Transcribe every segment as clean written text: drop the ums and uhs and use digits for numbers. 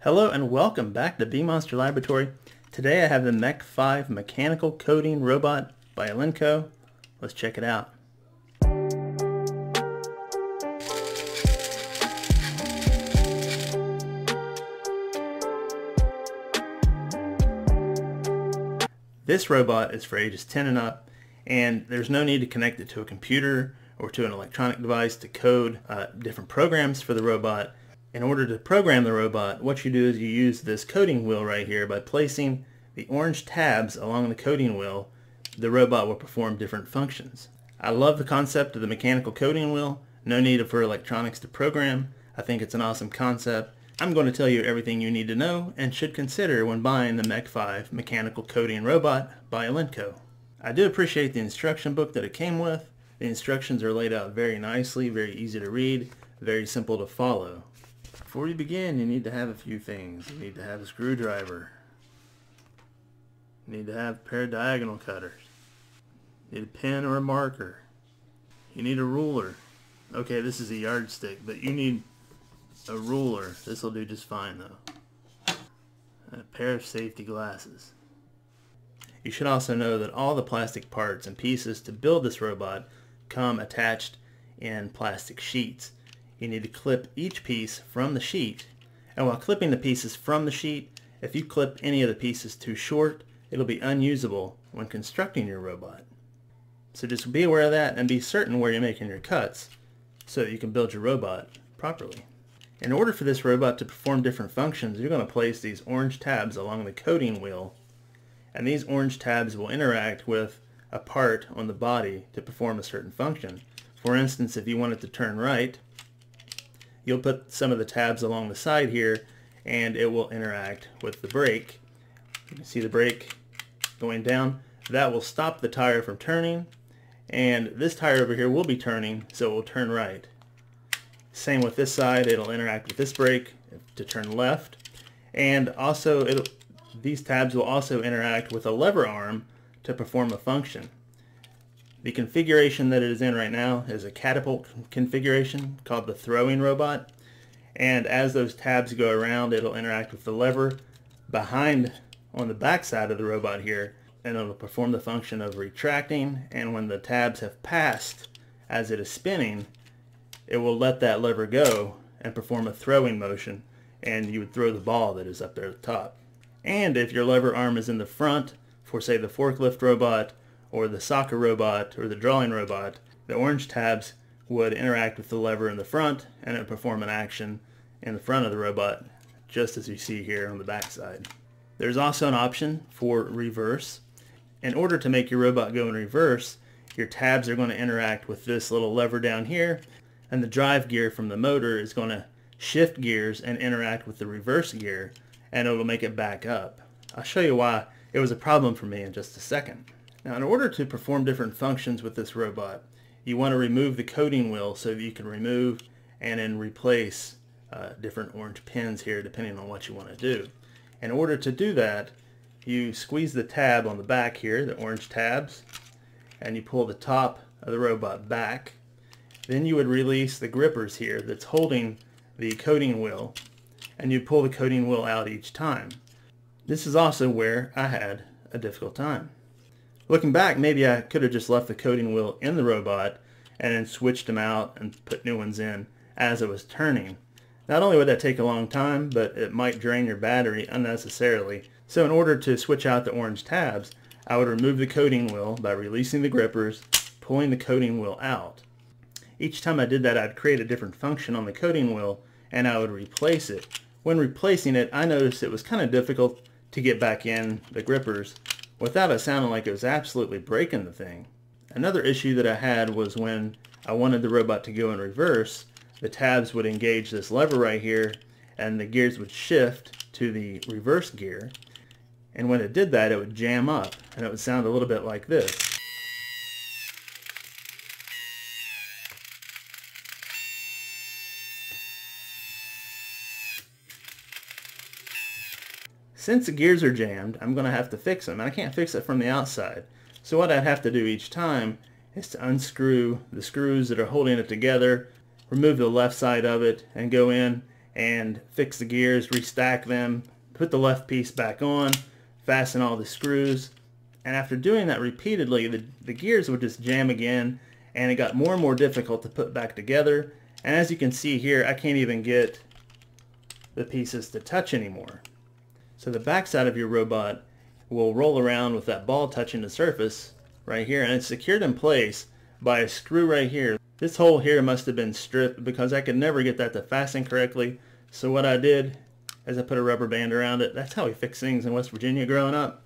Hello and welcome back to Bee Monster Laboratory. Today I have the Mech 5 Mechanical Coding Robot by Elenco. Let's check it out. This robot is for ages 10 and up, and there's no need to connect it to a computer or to an electronic device to code different programs for the robot. In order to program the robot, what you do is you use this coding wheel right here. By placing the orange tabs along the coding wheel, the robot will perform different functions. I love the concept of the mechanical coding wheel. No need for electronics to program. I think it's an awesome concept. I'm going to tell you everything you need to know and should consider when buying the Mech 5 Mechanical Coding Robot by Elenco. I do appreciate the instruction book that it came with. The instructions are laid out very nicely, very easy to read, very simple to follow. Before you begin, you need to have a few things. You need to have a screwdriver. You need to have a pair of diagonal cutters. You need a pen or a marker. You need a ruler. Okay, this is a yardstick, but you need a ruler. This will do just fine though. And a pair of safety glasses. You should also know that all the plastic parts and pieces to build this robot come attached in plastic sheets. You need to clip each piece from the sheet, and while clipping the pieces from the sheet, if you clip any of the pieces too short, it'll be unusable when constructing your robot. So just be aware of that and be certain where you're making your cuts so that you can build your robot properly. In order for this robot to perform different functions, you're going to place these orange tabs along the coding wheel, and these orange tabs will interact with a part on the body to perform a certain function. For instance, if you want it to turn right, you'll put some of the tabs along the side here and it will interact with the brake. You can see the brake going down. That will stop the tire from turning, and this tire over here will be turning, so it will turn right. Same with this side, it'll interact with this brake to turn left, and also these tabs will also interact with a lever arm to perform a function. The configuration that it is in right now is a catapult configuration called the throwing robot, and as those tabs go around, it'll interact with the lever behind on the back side of the robot here, and it'll perform the function of retracting, and when the tabs have passed as it is spinning, it will let that lever go and perform a throwing motion, and you would throw the ball that is up there at the top. And if your lever arm is in the front for, say, the forklift robot or the soccer robot or the drawing robot, the orange tabs would interact with the lever in the front and it would perform an action in the front of the robot, just as you see here on the back side. There's also an option for reverse. In order to make your robot go in reverse, your tabs are going to interact with this little lever down here, and the drive gear from the motor is going to shift gears and interact with the reverse gear, and it'll make it back up. I'll show you why it was a problem for me in just a second. Now, in order to perform different functions with this robot, you want to remove the coding wheel so that you can remove and then replace different orange pins here depending on what you want to do. In order to do that, you squeeze the tab on the back here, the orange tabs, and you pull the top of the robot back. Then you would release the grippers here that's holding the coding wheel, and you pull the coding wheel out each time. This is also where I had a difficult time. Looking back, maybe I could have just left the coding wheel in the robot and then switched them out and put new ones in as it was turning. Not only would that take a long time, but it might drain your battery unnecessarily. So in order to switch out the orange tabs, I would remove the coding wheel by releasing the grippers, pulling the coding wheel out. Each time I did that, I'd create a different function on the coding wheel and I would replace it. When replacing it, I noticed it was kind of difficult to get back in the grippers without it sounding like it was absolutely breaking the thing. Another issue that I had was when I wanted the robot to go in reverse, the tabs would engage this lever right here and the gears would shift to the reverse gear. And when it did that, it would jam up and it would sound a little bit like this. Since the gears are jammed, I'm going to have to fix them, and I can't fix it from the outside. So what I'd have to do each time is to unscrew the screws that are holding it together, remove the left side of it, and go in and fix the gears, restack them, put the left piece back on, fasten all the screws. And after doing that repeatedly, the gears would just jam again, and it got more and more difficult to put back together. And as you can see here, I can't even get the pieces to touch anymore. So the backside of your robot will roll around with that ball touching the surface right here, and it's secured in place by a screw right here. This hole here must have been stripped because I could never get that to fasten correctly. So what I did is I put a rubber band around it. That's how we fix things in West Virginia growing up.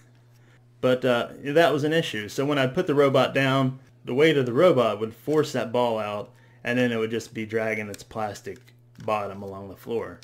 But that was an issue. So when I put the robot down, the weight of the robot would force that ball out, and then it would just be dragging its plastic bottom along the floor.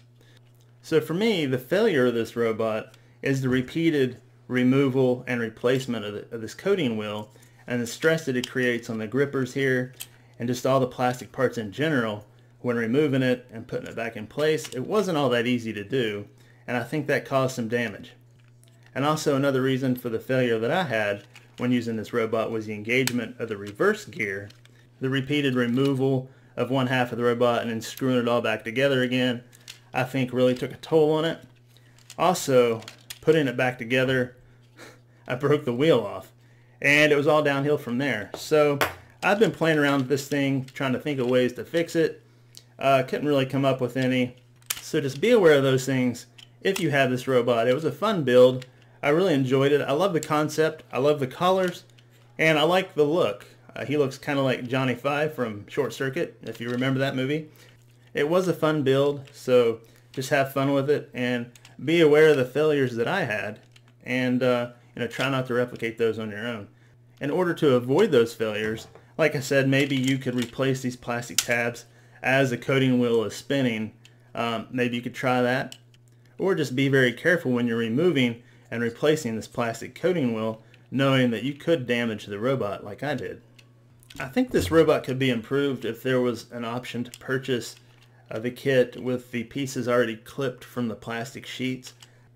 So for me, the failure of this robot is the repeated removal and replacement of this coating wheel, and the stress that it creates on the grippers here and just all the plastic parts in general. When removing it and putting it back in place, it wasn't all that easy to do, and I think that caused some damage. And also another reason for the failure that I had when using this robot was the engagement of the reverse gear. The repeated removal of one half of the robot and then screwing it all back together again, I think really took a toll on it. Also, putting it back together, I broke the wheel off, and it was all downhill from there. So I've been playing around with this thing, trying to think of ways to fix it. Couldn't really come up with any. So just be aware of those things if you have this robot. It was a fun build. I really enjoyed it. I love the concept. I love the colors, and I like the look. He looks kind of like Johnny Five from Short Circuit, if you remember that movie. It was a fun build, so just have fun with it and be aware of the failures that I had, and try not to replicate those on your own. In order to avoid those failures, like I said, maybe you could replace these plastic tabs as the coating wheel is spinning. Maybe you could try that, or just be very careful when you're removing and replacing this plastic coating wheel, knowing that you could damage the robot like I did. I think this robot could be improved if there was an option to purchase the kit with the pieces already clipped from the plastic sheets.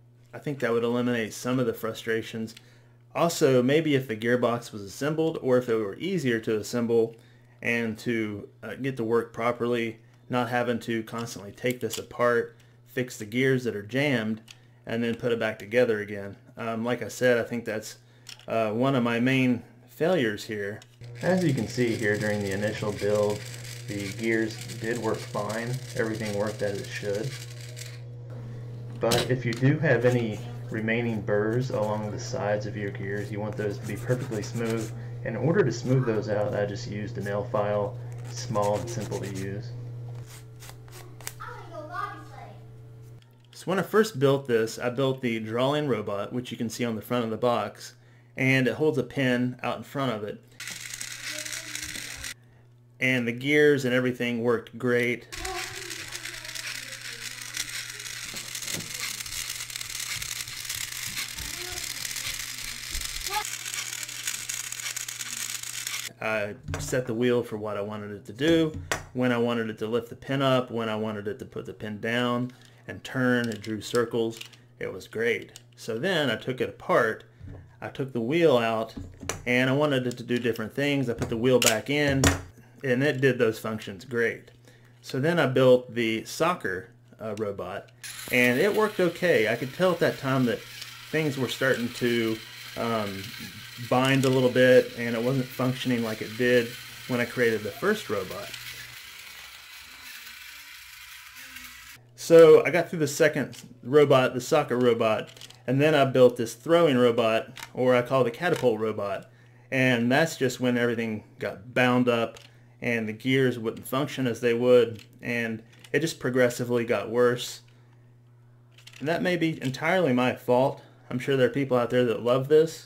I think that would eliminate some of the frustrations. Also, maybe if the gearbox was assembled, or if it were easier to assemble and to get to work properly, not having to constantly take this apart, fix the gears that are jammed, and then put it back together again. Like I said, I think that's one of my main failures here. As you can see here, during the initial build, the gears did work fine. Everything worked as it should. But if you do have any remaining burrs along the sides of your gears, you want those to be perfectly smooth. In order to smooth those out, I just used a nail file. It's small and simple to use. So when I first built this, I built the drawing robot, which you can see on the front of the box, and it holds a pin out in front of it. And the gears and everything worked great. I set the wheel for what I wanted it to do, when I wanted it to lift the pin up, when I wanted it to put the pin down and turn. It drew circles. It was great. So then I took it apart. I took the wheel out, and I wanted it to do different things. I put the wheel back in, and it did those functions great. So then I built the soccer robot, and it worked okay. I could tell at that time that things were starting to bind a little bit, and it wasn't functioning like it did when I created the first robot. So I got through the second robot, the soccer robot, and then I built this throwing robot, or I call it the catapult robot. And that's just when everything got bound up and the gears wouldn't function as they would, and it just progressively got worse. And that may be entirely my fault. I'm sure there are people out there that love this.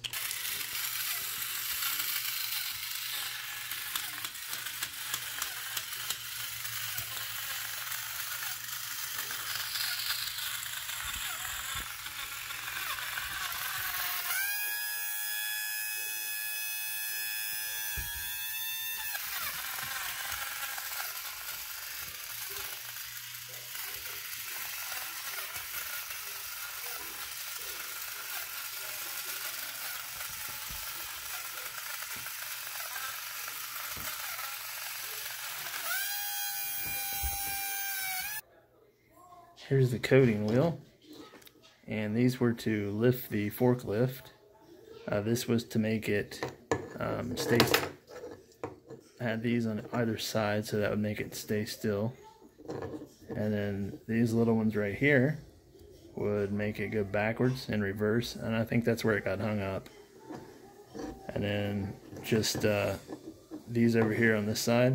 Here's the coating wheel, and these were to lift the forklift. This was to make it stay. I had these on either side, so that would make it stay still. And then these little ones right here would make it go backwards and reverse, and I think that's where it got hung up. And then just these over here on this side,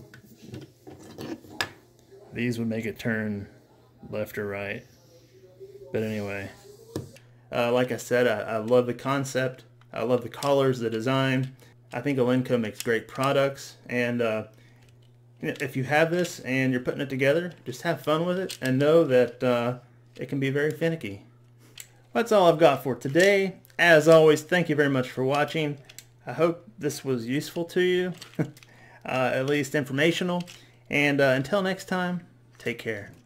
these would make it turn left or right. But anyway, like I said, I love the concept. I love the colors, the design. I think Elenco makes great products, and if you have this and you're putting it together, just have fun with it and know that it can be very finicky. That's all I've got for today. As always, thank you very much for watching. I hope this was useful to you, at least informational. And until next time, take care.